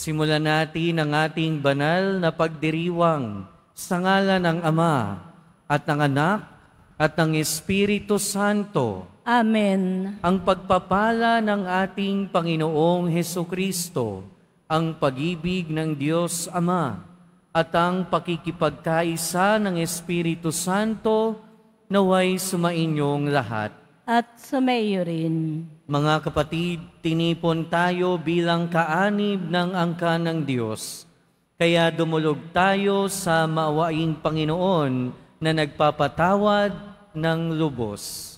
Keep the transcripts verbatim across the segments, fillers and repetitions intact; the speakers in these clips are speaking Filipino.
Simulan natin ang ating banal na pagdiriwang sa ngalan ng Ama at ng Anak at ng Espiritu Santo. Amen. Ang pagpapala ng ating Panginoong Hesukristo, ang pag-ibig ng Diyos Ama, at ang pakikipagkaisa ng Espiritu Santo naway sumainyong lahat. At sumaiyo rin. Mga kapatid, tinipon tayo bilang kaanib ng angka ng Diyos. Kaya dumulog tayo sa maawaing Panginoon na nagpapatawad ng lubos.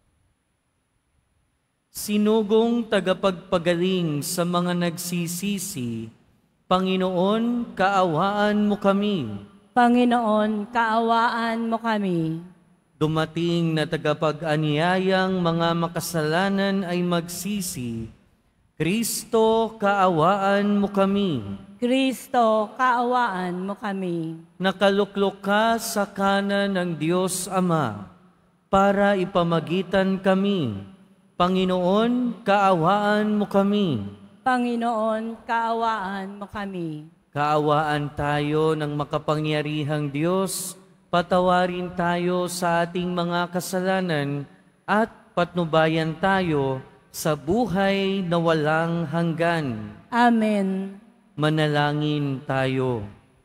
Sinugong tagapagpagaling sa mga nagsisisi, Panginoon, kaawaan mo kami. Panginoon, kaawaan mo kami. Dumating na tagapag-anyayang mga makasalanan ay magsisi, Kristo, kaawaan mo kami. Kristo, kaawaan mo kami. Nakaluklok ka sa kanan ng Diyos Ama para ipamagitan kami. Panginoon, kaawaan mo kami. Panginoon, kaawaan mo kami. Kaawaan tayo ng makapangyarihang Diyos, patawarin tayo sa ating mga kasalanan at patnubayan tayo sa buhay na walang hanggan. Amen. Manalangin tayo.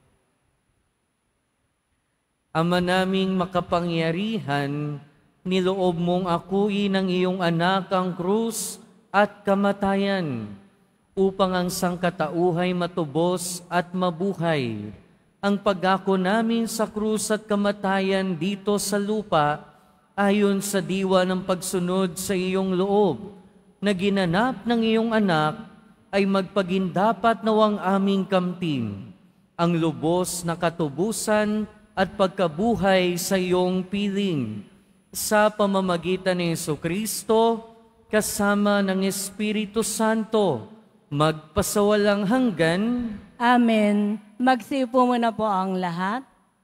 Ama naming makapangyarihan, niloob mong akuin ng iyong anak ang krus at kamatayan upang ang sangkatauhay matubos at mabuhay. Ang pag-ako namin sa krus at kamatayan dito sa lupa ayon sa diwa ng pagsunod sa iyong loob na ginanap ng iyong anak ay magpagindapat nawang aming kamtin ang lubos na katubusan at pagkabuhay sa iyong piling sa pamamagitan ni Jesucristo kasama ng Espiritu Santo magpasawalang hanggan. Amen. Magsiupo muna po ang lahat.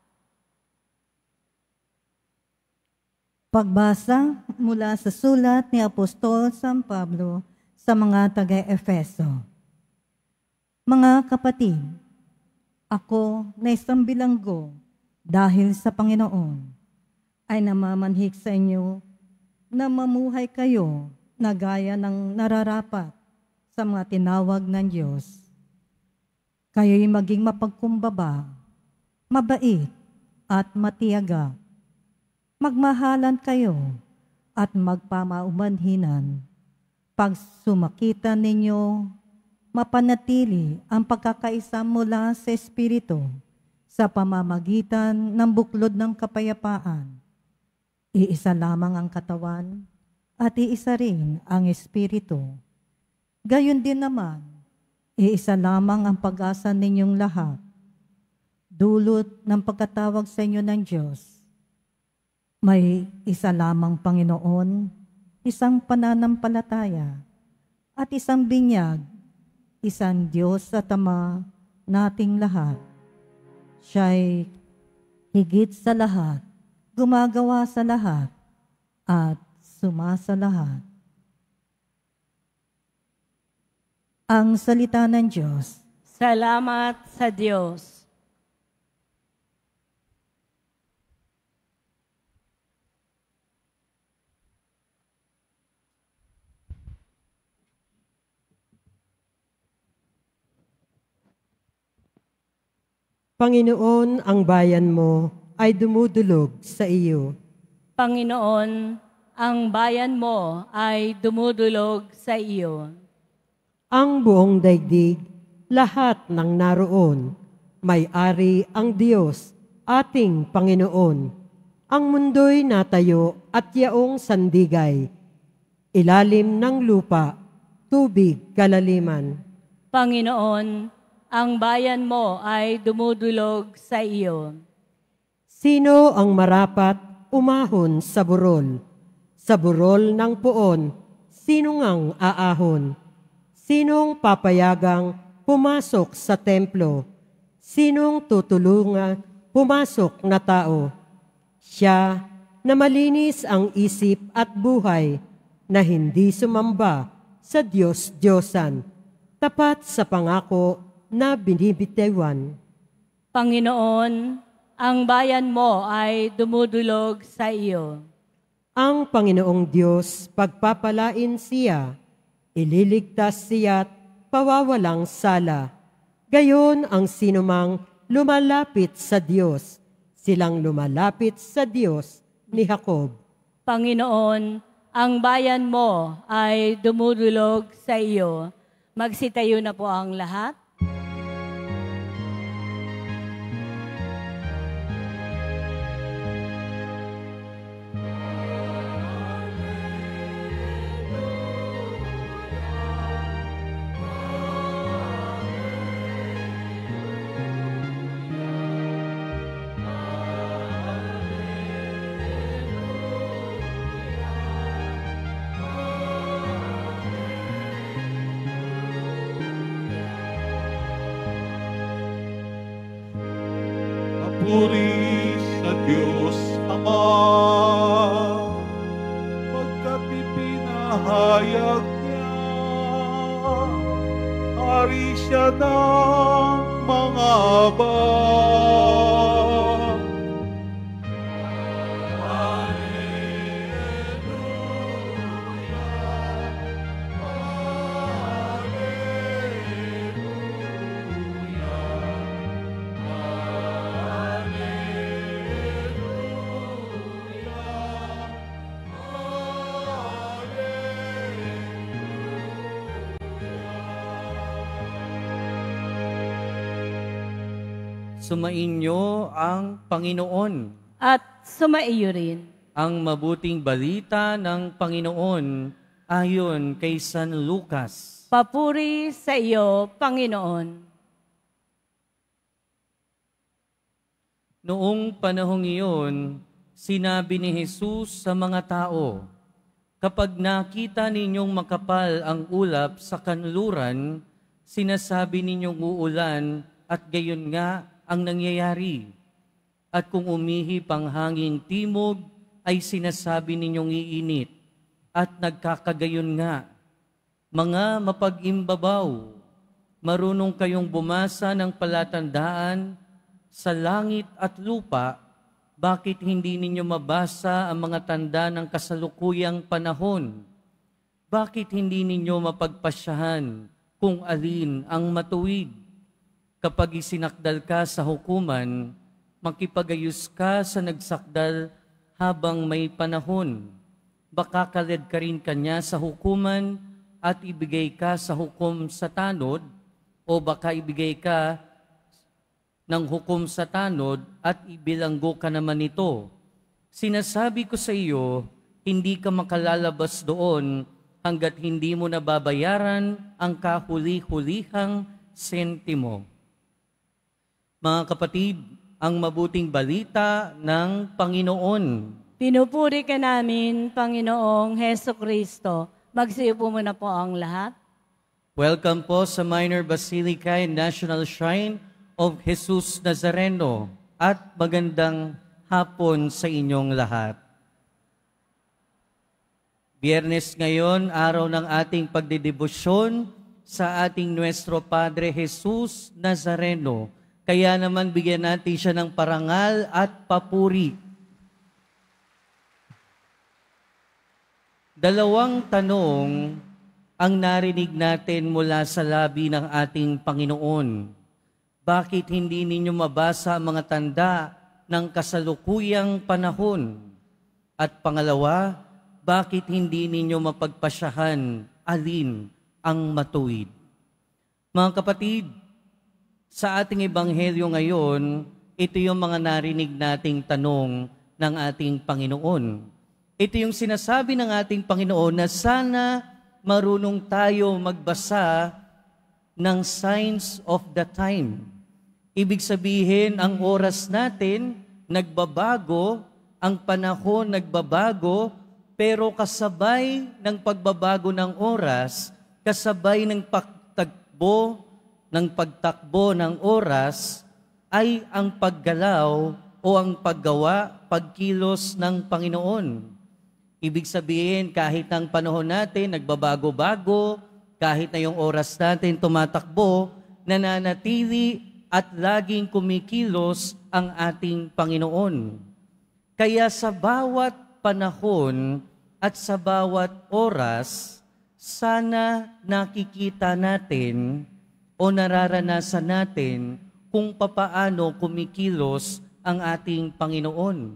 Pagbasa mula sa sulat ni Apostol San Pablo sa mga taga-Efeso. Mga kapatid, ako na isang bilanggo dahil sa Panginoon ay namamanhik sa inyo na mamuhay kayo na gaya ng nararapat sa mga tinawag ng Diyos. Kayo'y maging mapagkumbaba, mabait at matiyaga. Magmahalan kayo at magpamaumanhinan. Pag sumakitan ninyo, mapanatili ang pagkakaisa mula sa Espiritu sa pamamagitan ng buklod ng kapayapaan. Iisa lamang ang katawan at iisa rin ang Espiritu. Gayon din naman, iisa lamang ang pag-asa ninyong lahat. Dulot ng pagkatawag sa inyo ng Diyos. May isa lamang Panginoon, isang pananampalataya, at isang binyag, isang Diyos at Ama nating lahat. Siya'y higit sa lahat, gumagawa sa lahat, at sumasa lahat. Ang salita ng Diyos. Salamat sa Diyos. Panginoon, ang bayan mo ay dumudulog sa iyo. Panginoon, ang bayan mo ay dumudulog sa iyo. Ang buong daigdig, lahat ng naroon, may-ari ang Diyos, ating Panginoon. Ang mundo'y natayo at yaong sandigay, ilalim ng lupa, tubig kalaliman. Panginoon, ang bayan mo ay dumudulog sa iyo. Sino ang marapat umahon sa burol? Sa burol ng puon, sino ngang aahon? Sinong papayagang pumasok sa templo? Sinong tutulungan pumasok na tao? Siya na malinis ang isip at buhay, na hindi sumamba sa Diyos-Diyosan, tapat sa pangako na binibitiwan. Panginoon, ang bayan mo ay dumudulog sa iyo. Ang Panginoong Diyos, pagpapalain siya, ililigtas siya't pawawalang sala. Gayon ang sinumang lumalapit sa Diyos, silang lumalapit sa Diyos ni Jacob. Panginoon, ang bayan mo ay dumudulog sa iyo. Magsitayo na po ang lahat. Puri sa Diyos Ama, pagkat ipinahayag niya, hari siya ng mga abad. Sumainyo ang Panginoon. At sumaiyo rin. Ang mabuting balita ng Panginoon ayon kay San Lucas. Papuri sa iyo, Panginoon. Noong panahong iyon, sinabi ni Jesus sa mga tao, "Kapag nakita ninyong makapal ang ulap sa kanluran, sinasabi ninyong uulan at gayon nga ang nangyayari. At kung umihip ang hangin timog, ay sinasabi ninyong iinit, at nagkakagayon nga. Mga mapag-imbabaw, marunong kayong bumasa ng palatandaan sa langit at lupa, bakit hindi ninyo mabasa ang mga tanda ng kasalukuyang panahon? Bakit hindi ninyo mapagpasyahan kung alin ang matuwid? Kapag isinakdal ka sa hukuman, makipagayos ka sa nagsakdal habang may panahon. Baka kalad ka rin kanya sa hukuman at ibigay ka sa hukom sa tanod, o baka ibigay ka ng hukom sa tanod at ibilanggo ka naman ito. Sinasabi ko sa iyo, hindi ka makalalabas doon hanggat hindi mo nababayaran ang kahuli-hulihang sentimo." Mga kapatid, ang mabuting balita ng Panginoon. Pinupuri ka namin, Panginoong Heso Kristo. Magsiyo po muna po ang lahat. Welcome po sa Minor Basilica and National Shrine of Jesus Nazareno at magandang hapon sa inyong lahat. Biyernes ngayon, araw ng ating pagdedebosyon sa ating Nuestro Padre Jesus Nazareno. Kaya naman bigyan natin siya ng parangal at papuri. Dalawang tanong ang narinig natin mula sa labi ng ating Panginoon. Bakit hindi ninyo mabasa ang mga tanda ng kasalukuyang panahon? At pangalawa, bakit hindi ninyo mapagpasyahan alin ang matuwid? Mga kapatid, sa ating ebanghelyo ngayon, ito yung mga narinig nating tanong ng ating Panginoon. Ito yung sinasabi ng ating Panginoon na sana marunong tayo magbasa ng signs of the time. Ibig sabihin, ang oras natin nagbabago, ang panahon nagbabago, pero kasabay ng pagbabago ng oras, kasabay ng pagtakbo, ng pagtakbo ng oras, ay ang paggalaw o ang paggawa, pagkilos ng Panginoon. Ibig sabihin, kahit ang panahon natin nagbabago-bago, kahit na yung oras natin tumatakbo, nananatili at laging kumikilos ang ating Panginoon. Kaya sa bawat panahon at sa bawat oras, sana nakikita natin o nararanasan natin kung papaano kumikilos ang ating Panginoon.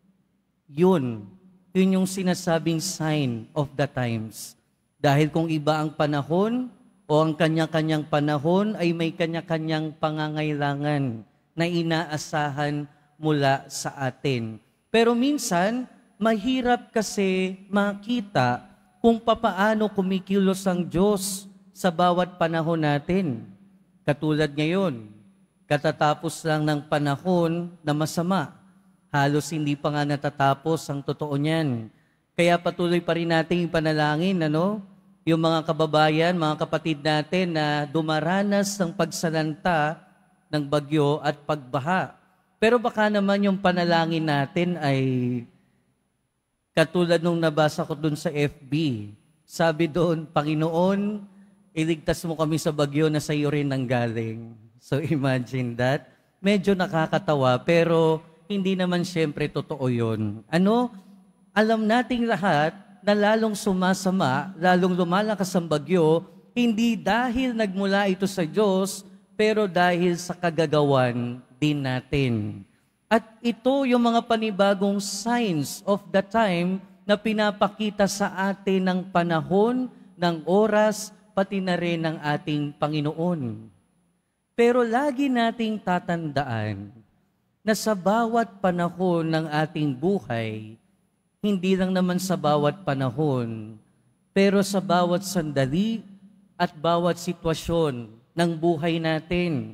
Yun, yun yung sinasabing sign of the times. Dahil kung iba ang panahon o ang kanya-kanyang panahon ay may kanya-kanyang pangangailangan na inaasahan mula sa atin. Pero minsan, mahirap kasi makita kung papaano kumikilos ang Diyos sa bawat panahon natin. Katulad ngayon, katatapos lang ng panahon na masama. Halos hindi pa nga natatapos ang totoo niyan. Kaya patuloy pa rin nating ipanalangin, ano? Yung mga kababayan, mga kapatid natin na dumaranas ng pagsalanta ng bagyo at pagbaha. Pero baka naman yung panalangin natin ay katulad nung nabasa ko dun sa F B. Sabi doon, Panginoon, iligtas mo kami sa bagyo na sa iyo rin nanggaling. So imagine that. Medyo nakakatawa pero hindi naman siyempre totoo yun. Ano? Alam nating lahat na lalong sumasama, lalong lumalakas ang bagyo, hindi dahil nagmula ito sa Diyos, pero dahil sa kagagawan din natin. At ito yung mga panibagong signs of the time na pinapakita sa atin ng panahon, ng oras, pati na rin ng ating Panginoon. Pero lagi nating tatandaan na sa bawat panahon ng ating buhay, hindi lang naman sa bawat panahon, pero sa bawat sandali at bawat sitwasyon ng buhay natin,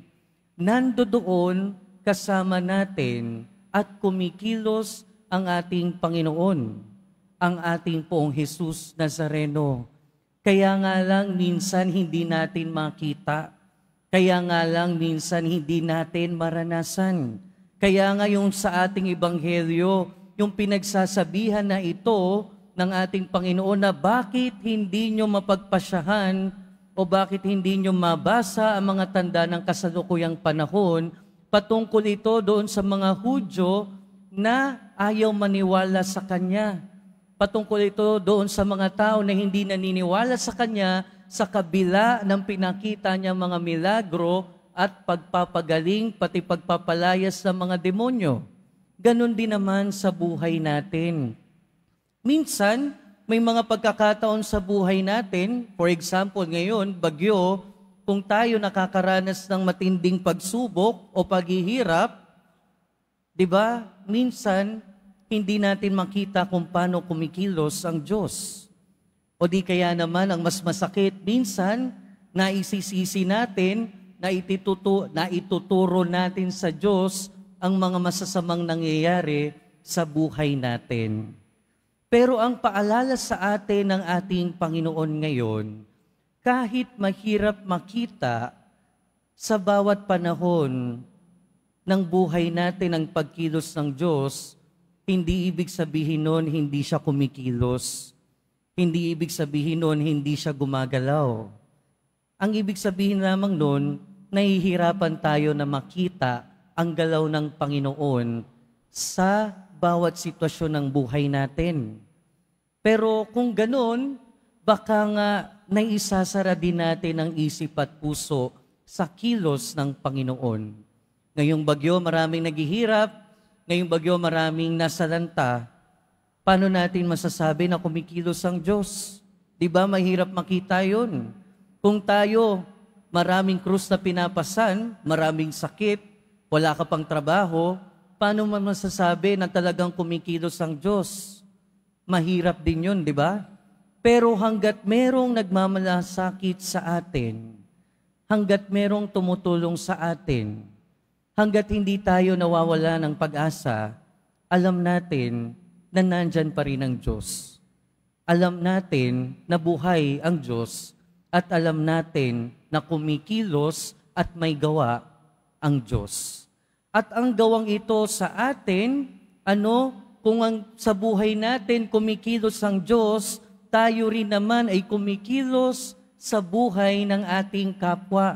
nandoon kasama natin at kumikilos ang ating Panginoon, ang ating Poong Jesus Nazareno. Kaya nga lang minsan hindi natin makita, kaya nga lang minsan hindi natin maranasan. Kaya nga yung sa ating Ebanghelyo, yung pinagsasabihan na ito ng ating Panginoon na bakit hindi nyo mapagpasyahan o bakit hindi nyo mabasa ang mga tanda ng kasalukuyang panahon, patungkol ito doon sa mga Hudyo na ayaw maniwala sa Kanya. Patungkol ito doon sa mga tao na hindi naniniwala sa Kanya sa kabila ng pinakita niya mga milagro at pagpapagaling pati pagpapalayas ng mga demonyo. Ganon din naman sa buhay natin. Minsan, may mga pagkakataon sa buhay natin, for example ngayon, bagyo, kung tayo nakakaranas ng matinding pagsubok o paghihirap, di ba, minsan, hindi natin makita kung paano kumikilos ang Diyos. O di kaya naman, ang mas masakit, minsan, naisisisi natin, na, ititutu, na ituturo natin sa Diyos ang mga masasamang nangyayari sa buhay natin. Pero ang paalala sa atin ng ating Panginoon ngayon, kahit mahirap makita sa bawat panahon ng buhay natin ang pagkilos ng Diyos, hindi ibig sabihin nun hindi siya kumikilos. Hindi ibig sabihin nun hindi siya gumagalaw. Ang ibig sabihin lamang nun, nahihirapan tayo na makita ang galaw ng Panginoon sa bawat sitwasyon ng buhay natin. Pero kung ganon, baka nga naisasara din natin ang isip at puso sa kilos ng Panginoon. Ngayong bagyo, maraming naghihirap. Ngayong bagyo, maraming nasalanta. Paano natin masasabi na kumikilos ang Diyos? Di ba mahirap makita yun? Kung tayo, maraming krus na pinapasan, maraming sakit, wala ka pang trabaho, paano man masasabi na talagang kumikilos ang Diyos? Mahirap din yun, di ba? Pero hanggat merong nagmamalasakit sa atin, hanggat merong tumutulong sa atin, hanggat hindi tayo nawawala ng pag-asa, alam natin na nandyan pa rin ang Diyos. Alam natin na buhay ang Diyos at alam natin na kumikilos at may gawa ang Diyos. At ang gawang ito sa atin, ano, kung ang, sa buhay natin kumikilos ang Diyos, tayo rin naman ay kumikilos sa buhay ng ating kapwa.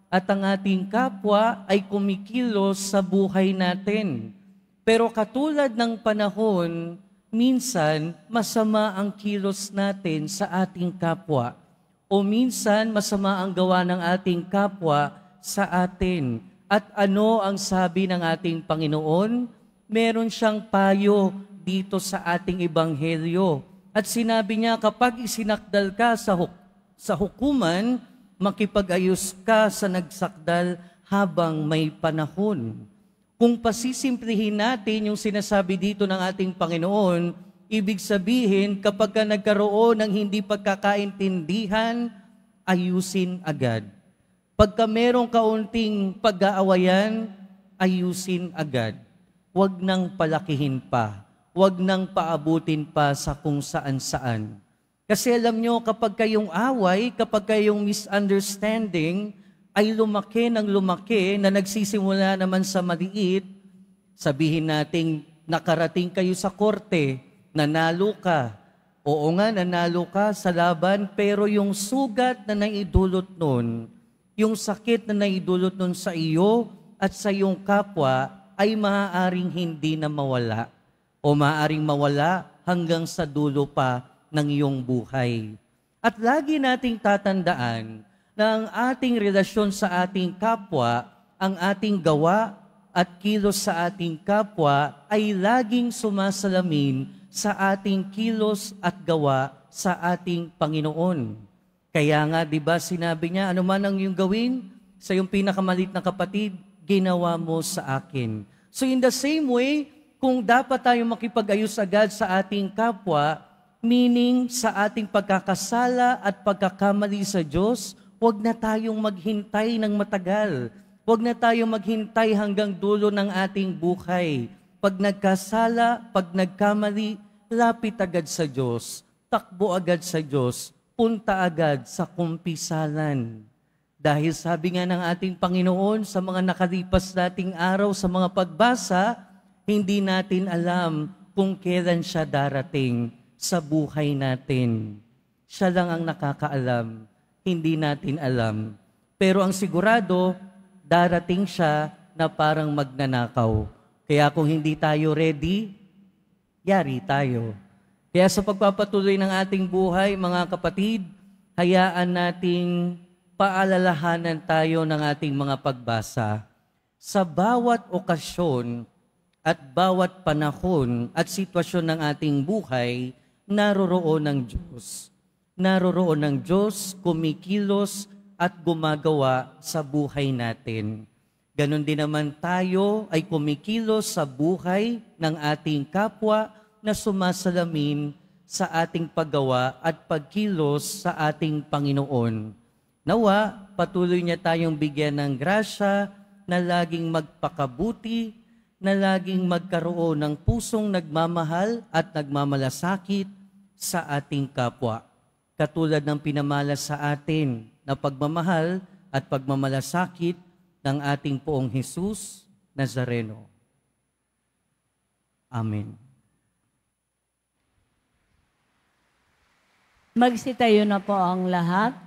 at ang ating kapwa ay kumikilos sa buhay natin. Pero katulad ng panahon, minsan masama ang kilos natin sa ating kapwa o minsan masama ang gawa ng ating kapwa sa atin. At ano ang sabi ng ating Panginoon? Meron siyang payo dito sa ating ebanghelyo. At sinabi niya, kapag isinakdal ka sa, huk sa hukuman, makipag-ayos ka sa nagsakdal habang may panahon. Kung pasisimplihin natin yung sinasabi dito ng ating Panginoon, ibig sabihin, kapag ka nagkaroon ng hindi pagkakaintindihan, ayusin agad. Pagka merong kaunting pag-aawayan, ayusin agad. Huwag nang palakihin pa. Huwag nang paabutin pa sa kung saan-saan. Kasi alam nyo, kapag kayong away, kapag kayong misunderstanding, ay lumaki ng lumaki na nagsisimula naman sa maliit, sabihin nating nakarating kayo sa korte, nanalo ka. Oo nga, nanalo ka sa laban, pero yung sugat na naidulot nun, yung sakit na naidulot nun sa iyo at sa iyong kapwa, ay maaaring hindi na mawala o maaaring mawala hanggang sa dulo pa ng iyong buhay. At lagi nating tatandaan na ang ating relasyon sa ating kapwa, ang ating gawa at kilos sa ating kapwa ay laging sumasalamin sa ating kilos at gawa sa ating Panginoon. Kaya nga, di ba, sinabi niya, ano man ang iyong gawin sa iyong pinakamalit na kapatid, ginawa mo sa akin. So in the same way, kung dapat tayong makipag-ayos agad sa ating kapwa, meaning sa ating pagkakasala at pagkakamali sa Diyos, huwag na tayong maghintay ng matagal. Huwag na tayong maghintay hanggang dulo ng ating buhay. Pag nagkasala, pag nagkamali, lapit agad sa Diyos. Takbo agad sa Diyos. Punta agad sa kumpisalan. Dahil sabi nga ng ating Panginoon sa mga nakalipas nating araw sa mga pagbasa, hindi natin alam kung kailan siya darating sa buhay natin. Siya lang ang nakakaalam. Hindi natin alam. Pero ang sigurado, darating siya na parang magnanakaw. Kaya kung hindi tayo ready, yari tayo. Kaya sa pagpapatuloy ng ating buhay, mga kapatid, hayaan nating paalalahanan tayo ng ating mga pagbasa. Sa bawat okasyon at bawat panahon at sitwasyon ng ating buhay, naroroon ng Diyos. Naroroon ng Diyos, kumikilos at gumagawa sa buhay natin. Ganon din naman tayo ay kumikilos sa buhay ng ating kapwa na sumasalamin sa ating paggawa at pagkilos sa ating Panginoon. Nawa, patuloy niya tayong bigyan ng grasya na laging magpakabuti, na laging magkaroon ng pusong nagmamahal at nagmamalasakit sa ating kapwa. Katulad ng pinamalas sa atin na pagmamahal at pagmamalasakit ng ating Poong Jesus Nazareno. Amen. Magsitayo na po ang lahat.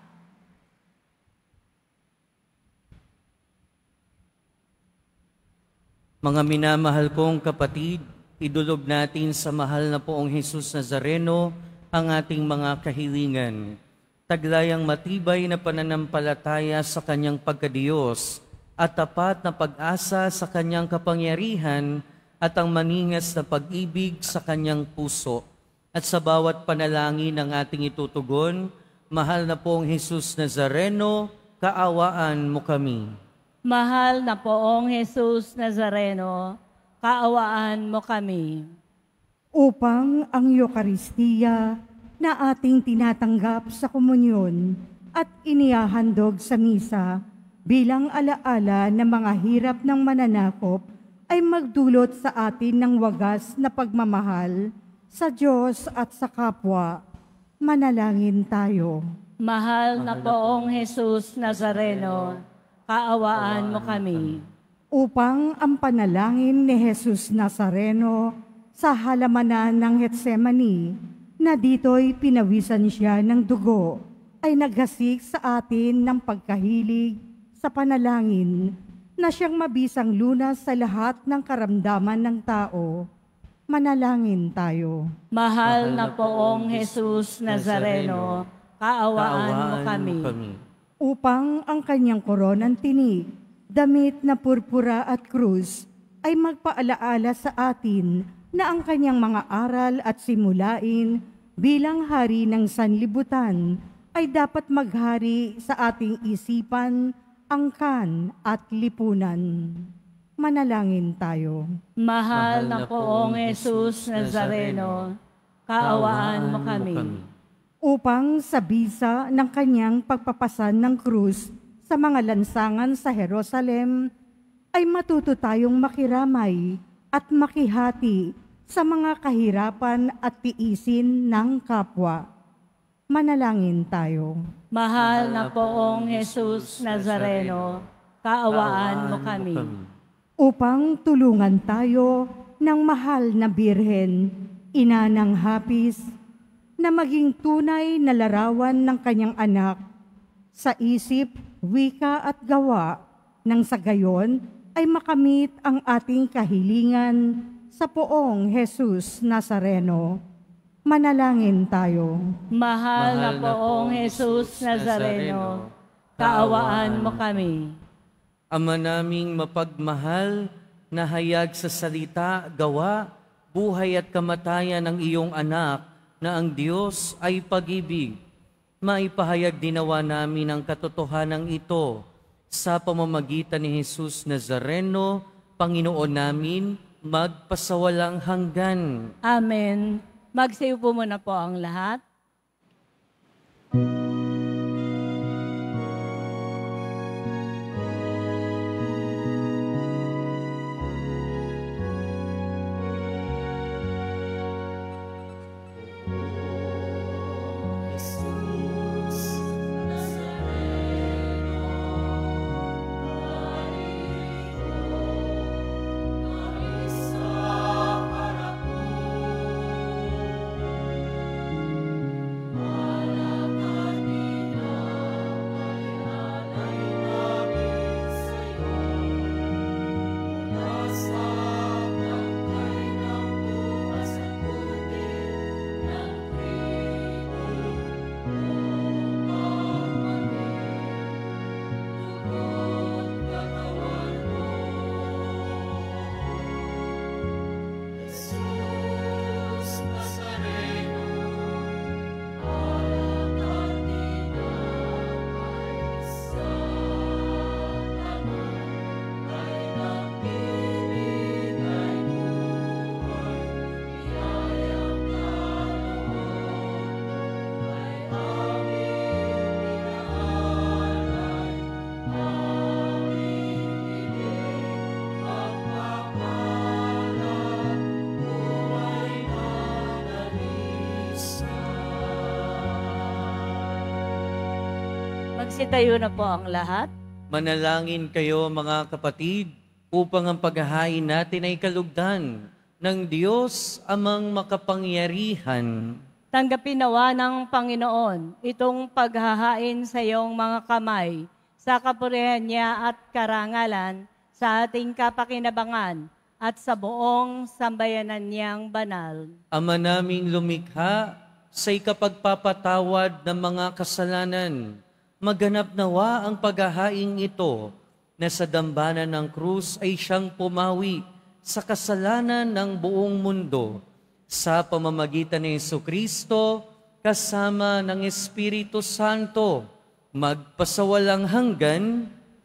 Mga minamahal kong kapatid, idulog natin sa mahal na Poong Jesus Nazareno ang ating mga kahilingan. Taglayang matibay na pananampalataya sa Kanyang pagkadiyos at tapat na pag-asa sa Kanyang kapangyarihan at ang maningas na pag-ibig sa Kanyang puso. At sa bawat panalangin ng ating itutugon, mahal na Poong Jesus Nazareno, kaawaan mo kami. Mahal na Poong Jesus Nazareno, kaawaan mo kami. Upang ang Eucharistia na ating tinatanggap sa komunyon at inihahandog sa misa bilang alaala ng mga hirap ng mananakop ay magdulot sa atin ng wagas na pagmamahal sa Diyos at sa kapwa. Manalangin tayo. Mahal na Poong Jesus Nazareno, kaawaan mo kami. Upang ang panalangin ni Jesus Nazareno sa halamanan ng Getsemani, na dito'y pinawisan siya ng dugo, ay naghasik sa atin ng pagkahilig sa panalangin na siyang mabisang lunas sa lahat ng karamdaman ng tao. Manalangin tayo. Mahal na poong Jesus Nazareno, kaawaan mo kami. Upang ang kanyang koronang tinik, damit na purpura at krus, ay magpaalaala sa atin na ang kanyang mga aral at simulain bilang hari ng sanlibutan ay dapat maghari sa ating isipan, angkan at lipunan. Manalangin tayo. Mahal na poong Jesus Nazareno, kaawaan mo kami. Upang sa bisa ng kanyang pagpapasan ng krus sa mga lansangan sa Jerusalem, ay matuto tayong makiramay at makihati sa mga kahirapan at tiisin ng kapwa. Manalangin tayo. Mahal na poong Jesus Nazareno, kaawaan mo kami. Upang tulungan tayo ng mahal na Birhen, ina ng hapis, na maging tunay na larawan ng kanyang anak sa isip, wika at gawa, nang sa gayon ay makamit ang ating kahilingan sa poong Jesus Nazareno. Manalangin tayo. Mahal na poong Jesus Nazareno, kaawaan mo kami. Ama naming mapagmahal, na hayag sa salita, gawa, buhay at kamatayan ng iyong anak, na ang Diyos ay pag-ibig. Maipahayag dinawa namin ang katotohanan ito sa pamamagitan ni Jesus Nazareno, Panginoon namin, magpasawalang hanggan. Amen. Magsayo po muna po ang lahat. Magsitayo na po ang lahat. Manalangin kayo mga kapatid, upang ang paghahain natin ay kalugdan ng Diyos amang makapangyarihan. Tanggapin nawa ng Panginoon itong paghahain sa iyong mga kamay, sa kapurihan niya at karangalan, sa ating kapakinabangan, at sa buong sambayanan niyang banal. Ama naming lumikha, sa ikapagpapatawad ng mga kasalanan, maganap nawa ang paghahaing ito, na sa dambana ng krus ay siyang pumawi sa kasalanan ng buong mundo, sa pamamagitan ni Jesucristo, kasama ng Espiritu Santo, magpasawalang hanggan.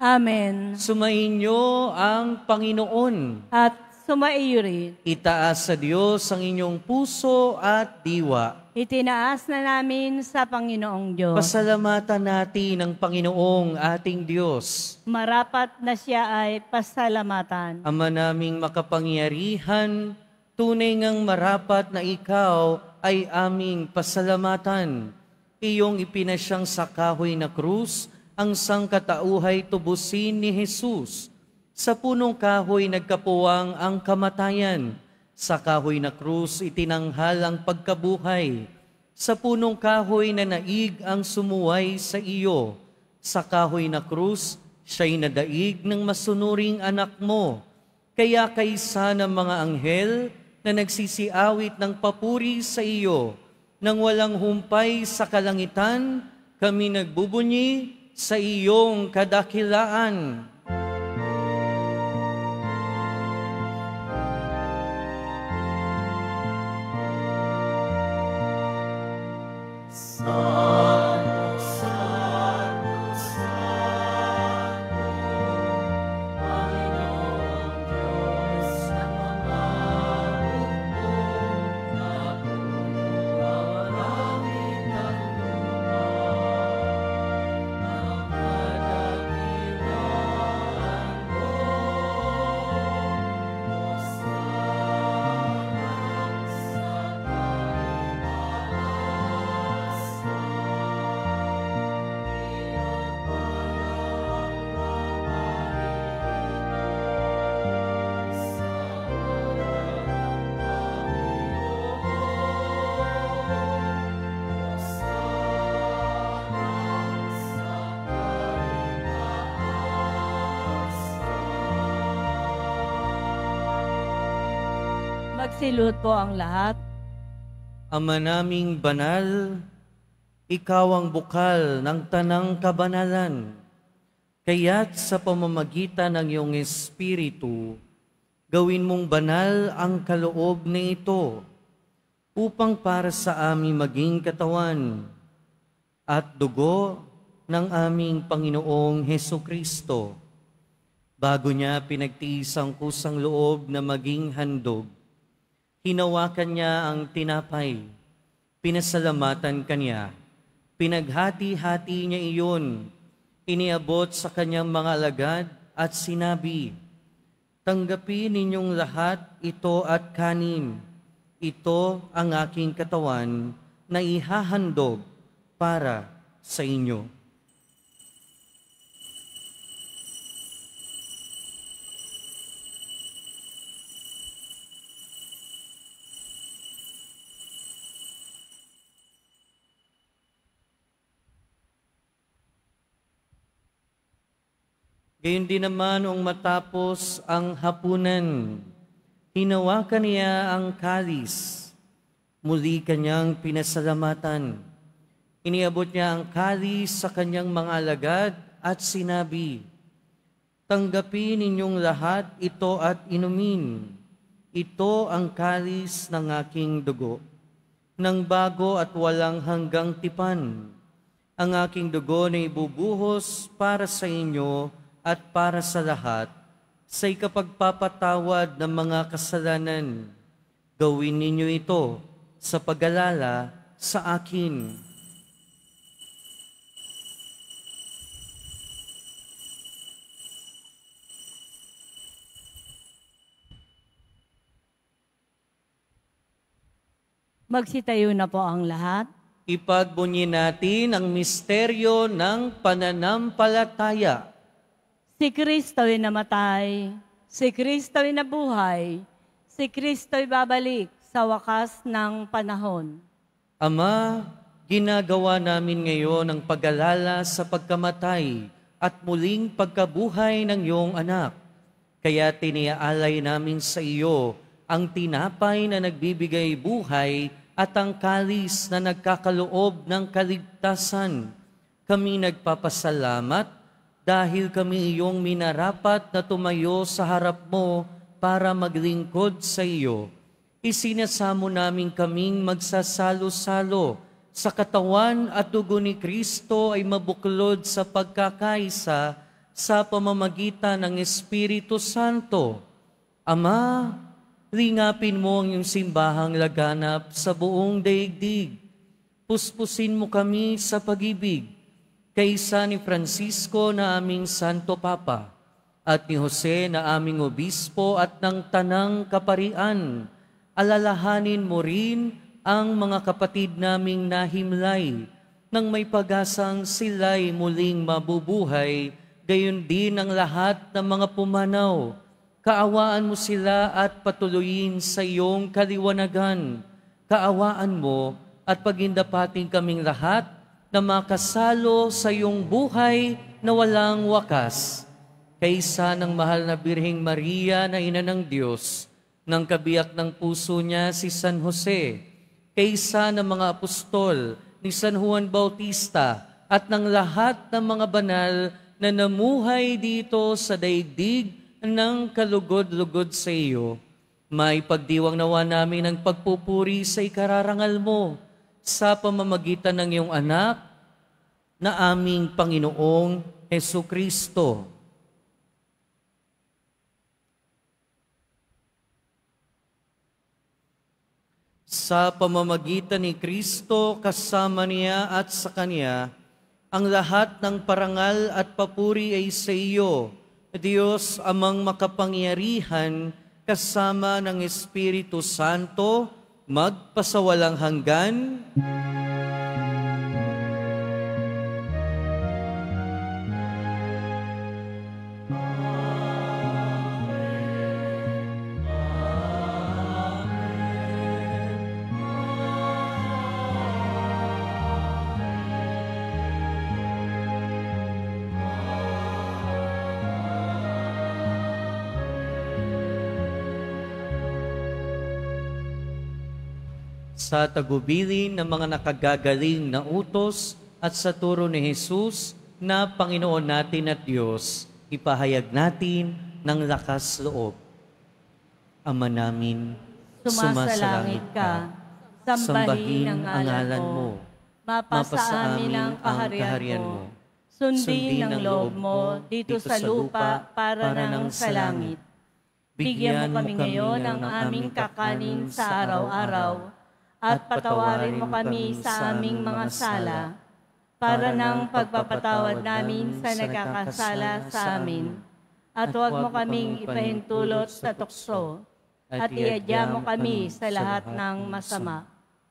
Amen. Sumainyo ang Panginoon. At sumaiyo rin. Itaas sa Diyos ang inyong puso at diwa. Itinaas na namin sa Panginoong Diyos. Pasalamatan natin ang Panginoong ating Diyos. Marapat na siya ay pasalamatan. Ama naming makapangyarihan, tunay ngang marapat na ikaw ay aming pasalamatan. Iyong ipinasyang sa kahoy na krus, ang sangkatauhay tubusin ni Jesus. Sa punong kahoy nagkapuwang ang kamatayan. Sa kahoy na krus itinanghal ang pagkabuhay. Sa punong kahoy na naig ang sumuway sa iyo. Sa kahoy na krus, Siya'y nadaig ng masunuring anak mo, kaya kaysa ng mga anghel na nagsisiawit ng papuri sa iyo, nang walang humpay sa kalangitan, kami nagbubunyi sa iyong kadakilaan. Magsilot po ang lahat. Ama naming banal, ikaw ang bukal ng tanang kabanalan. Kaya't sa pamamagitan ng iyong Espiritu, gawin mong banal ang kaloob na ito upang para sa amin maging katawan at dugo ng aming Panginoong Hesukristo. Bago niya pinagtiis ang kusang loob na maging handog, hinawakan niya ang tinapay, pinasalamatan kanya, pinaghati-hati niya iyon, iniabot sa kanyang mga alagad at sinabi, "Tanggapin ninyong lahat ito at kanin. Ito ang aking katawan na ihahandog para sa inyo." Gayon din naman nung matapos ang hapunan, hinawakan niya ang kalis. Muli kanyang pinasalamatan. Iniabot niya ang kalis sa kanyang mga alagad at sinabi, "Tanggapin ninyong lahat ito at inumin. Ito ang kalis ng aking dugo, ng bago at walang hanggang tipan. Ang aking dugo na ibubuhos para sa inyo at para sa lahat, sa ikapagpapatawad ng mga kasalanan. Gawin ninyo ito sa pag-alala sa akin." Magsitayo na po ang lahat. Ipagbunyi natin ang misteryo ng pananampalataya. Si Kristo'y namatay, si Kristo'y nabuhay, si Kristo'y babalik sa wakas ng panahon. Ama, ginagawa namin ngayon ang pag-alala sa pagkamatay at muling pagkabuhay ng iyong anak. Kaya tiniaalay namin sa iyo ang tinapay na nagbibigay buhay at ang kalis na nagkakaloob ng kaligtasan. Kami nagpapasalamat dahil kami iyong minarapat na tumayo sa harap mo para maglingkod sa iyo. Isinasamo namin kaming magsasalo-salo sa katawan at dugo ni Kristo ay mabuklod sa pagkakaisa sa pamamagitan ng Espiritu Santo. Ama, lingapin mo ang iyong simbahang laganap sa buong daigdig. Puspusin mo kami sa pag-ibig, kaysa ni Francisco na aming Santo Papa, at ni Jose na aming Obispo at ng Tanang Kaparian. Alalahanin mo rin ang mga kapatid naming nahimlay, nang may pag-asang sila'y muling mabubuhay, gayon din ang lahat ng mga pumanaw. Kaawaan mo sila at patuloyin sa iyong kaliwanagan. Kaawaan mo at pagindapating kaming lahat na makasalo sa iyong buhay na walang wakas, kaysa ng mahal na Birheng Maria na ina ng Diyos, ng kabiyak ng puso niya si San Jose, kaysa ng mga apostol ni San Juan Bautista at ng lahat ng mga banal na namuhay dito sa daigdig ng kalugod-lugod sa iyo, may pagdiwang nawa namin ng pagpupuri sa ikararangal mo sa pamamagitan ng iyong anak na aming Panginoong Hesukristo. Sa pamamagitan ni Kristo, kasama niya at sa Kanya, ang lahat ng parangal at papuri ay sa iyo, Diyos amang makapangyarihan, kasama ng Espiritu Santo, magpasawalang hanggan. Sa tagubilin ng mga nakagagaling na utos at sa turo ni Jesus na Panginoon natin at Diyos, ipahayag natin ng lakas loob. Ama namin, Sumasalangit ka, sambahin ang ngalan mo, mapasa amin ang kaharian mo, sundin ang loob mo dito sa lupa para nang sa langit. Bigyan mo kami ngayon ng aming kakanin sa araw-araw, at patawarin mo kami sa aming mga sala, para ng pagpapatawad namin sa nagkakasala sa amin. At huwag mo kaming ipahintulot sa tukso, at iadya mo kami sa lahat ng masama.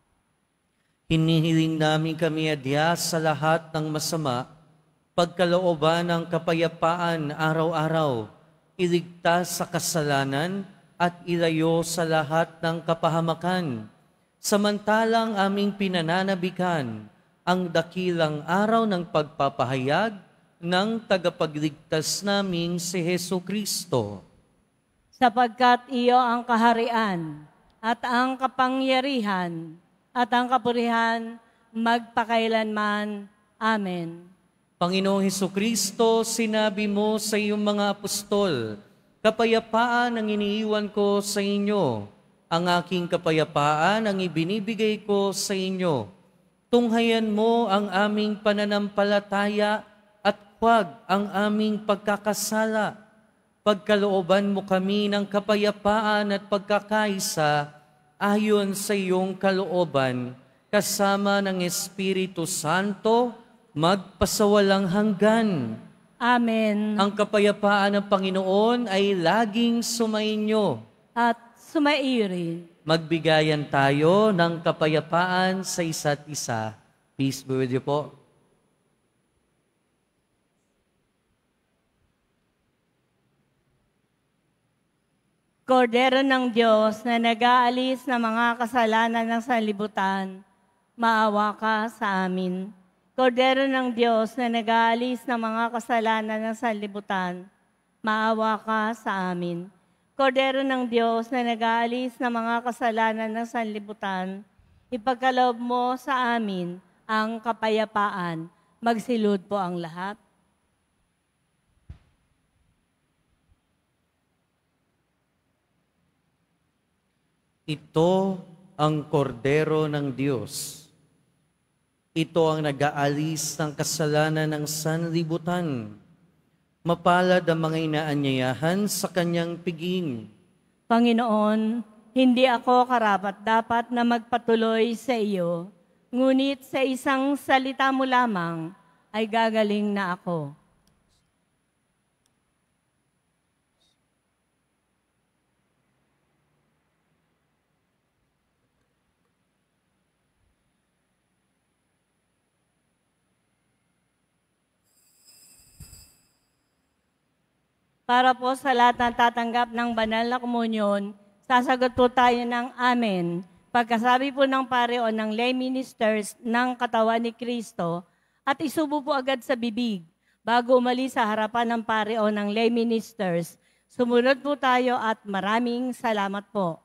Hinihiling namin kami adya sa lahat ng masama, pagkalooban ng kapayapaan araw-araw, iligtas sa kasalanan at ilayo sa lahat ng kapahamakan. Samantalang aming pinananabikan ang dakilang araw ng pagpapahayag ng tagapagligtas naming si Hesukristo. Sapagkat iyo ang kaharian at ang kapangyarihan at ang kapurihan magpakailanman. Amen. Panginoong Hesukristo, sinabi mo sa iyong mga apostol, kapayapaan ang iniiwan ko sa inyo. Ang aking kapayapaan ang ibinibigay ko sa inyo. Tunghayan mo ang aming pananampalataya at huwag ang aming pagkakasala. Pagkalooban mo kami ng kapayapaan at pagkakaisa ayon sa iyong kalooban, kasama ng Espiritu Santo, magpasawalang hanggan. Amen. Ang kapayapaan ng Panginoon ay laging sumainyo. At sumaiyo rin. Magbigayan tayo ng kapayapaan sa isa't isa. Peace be with you po. Kordero ng Diyos na nag-aalis ng mga kasalanan ng sanlibutan, maawa ka sa amin. Kordero ng Diyos na nag-aalis ng mga kasalanan ng sanlibutan, maawa ka sa amin. Kordero ng Diyos na nag-aalis ng mga kasalanan ng sanlibutan, ipagkaloob mo sa amin ang kapayapaan. Magsilud po ang lahat. Ito ang kordero ng Diyos. Ito ang nag-aalis ng kasalanan ng sanlibutan. Mapalad ang mga inaanyayahan sa kanyang piging. Panginoon, hindi ako karapat-dapat na magpatuloy sa iyo, ngunit sa isang salita mo lamang ay gagaling na ako. Para po sa lahat ng tatanggap ng banal na komunyon, sasagot po tayo ng Amen. Pagkasabi po ng pare o ng lay ministers ng katawan ni Kristo, at isubo po agad sa bibig. bago umalis sa harapan ng pare o ng lay ministers. Sumunod po tayo at maraming salamat po.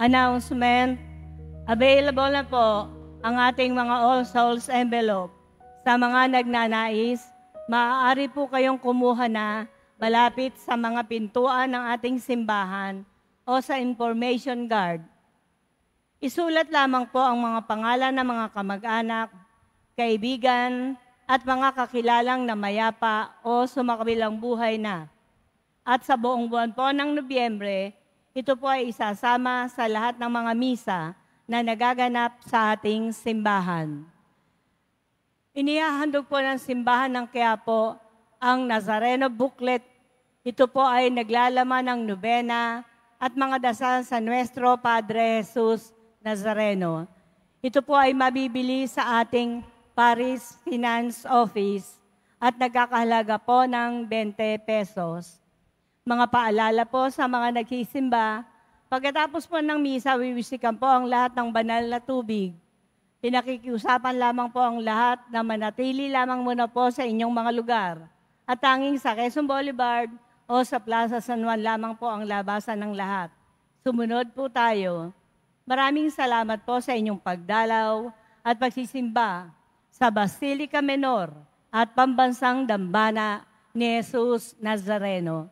announcement, available na po ang ating mga All Souls envelope. Sa mga nagnanais, maaari po kayong kumuha na malapit sa mga pintuan ng ating simbahan o sa information guard. Isulat lamang po ang mga pangalan ng mga kamag-anak, kaibigan, at mga kakilalang na mayapa o sumakabilang buhay na. At sa buong buwan po ng Nobyembre, ito po ay isasama sa lahat ng mga misa na nagaganap sa ating simbahan. Inihahandog po ng simbahan ng Quiapo ang Nazareno booklet. Ito po ay naglalaman ng nobena at mga dasal sa Nuestro Padre Jesus Nazareno. Ito po ay mabibili sa ating Paris Finance Office at nagkakahalaga po ng twenty pesos. Mga paalala po sa mga nagsisimba, pagkatapos po ng misa, wiwisikan po ang lahat ng banal na tubig. Pinakikiusapan lamang po ang lahat na manatili lamang muna po sa inyong mga lugar. At tanging sa Quezon Boulevard o sa Plaza San Juan lamang po ang labasan ng lahat. Sumunod po tayo. Maraming salamat po sa inyong pagdalaw at pagsisimba sa Basilica Menor at Pambansang Dambana ni Jesus Nazareno.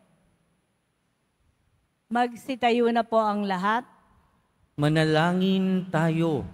Magsitayo na po ang lahat. Manalangin tayo.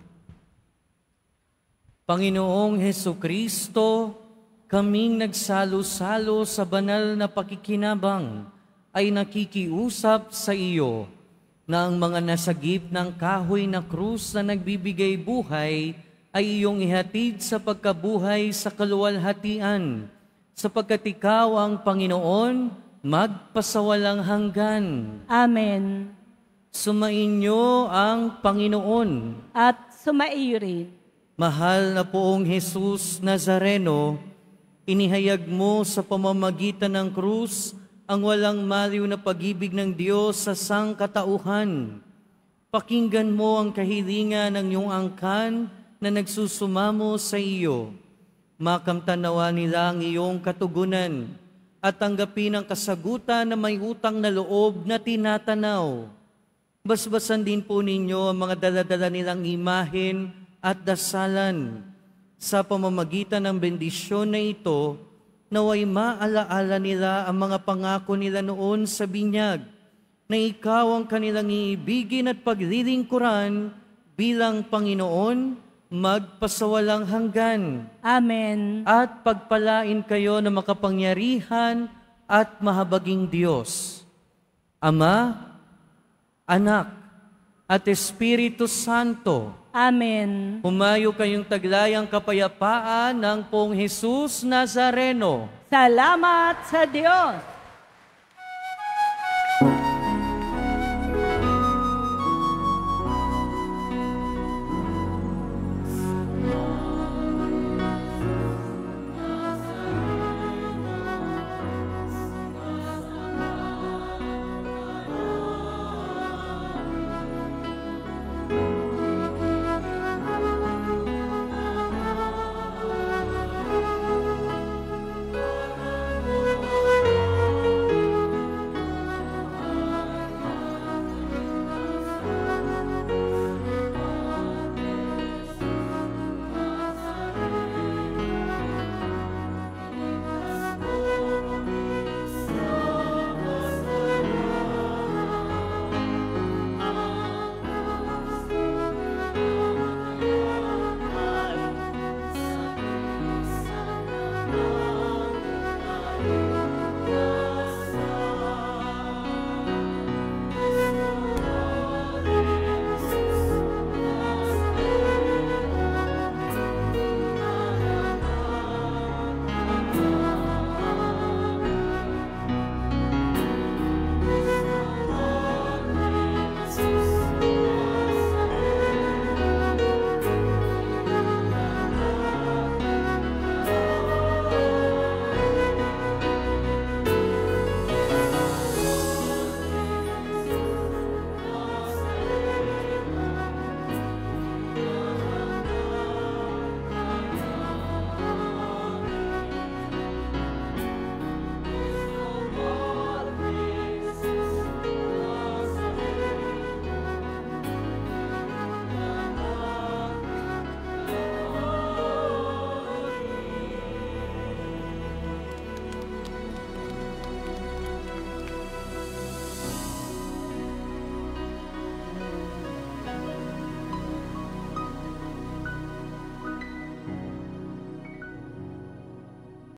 Panginoong Hesukristo, kaming nagsalo-salo sa banal na pakikinabang ay nakikiusap sa iyo na ang mga nasagip ng kahoy na krus na nagbibigay buhay ay iyong ihatid sa pagkabuhay sa kaluwalhatian, sapagkat ikaw ang Panginoon, magpasawalang hanggan. Amen. Sumainyo ang Panginoon. At sumaiyo rin. Mahal na poong Jesus Nazareno, inihayag mo sa pamamagitan ng krus ang walang maliw na pag-ibig ng Diyos sa sangkatauhan. Pakinggan mo ang kahilingan ng iyong angkan na nagsusumamo sa iyo. Makamtanawa nila ang iyong katugunan at tanggapin ang kasagutan na may utang na loob na tinatanaw. Basbasan din po ninyo ang mga daladala nilang imahen at dasalan. Sa pamamagitan ng bendisyon na ito, naway maalaala nila ang mga pangako nila noon sa binyag, na ikaw ang kanilang iibigin at paglilingkuran bilang Panginoon, magpasawalang hanggan. Amen. At pagpalain kayo ng makapangyarihan at mahabaging Diyos, Ama, Anak, at Espiritu Santo. Amen. Humayo kayong taglayang kapayapaan ng Poong Jesus Nazareno. Salamat sa Diyos.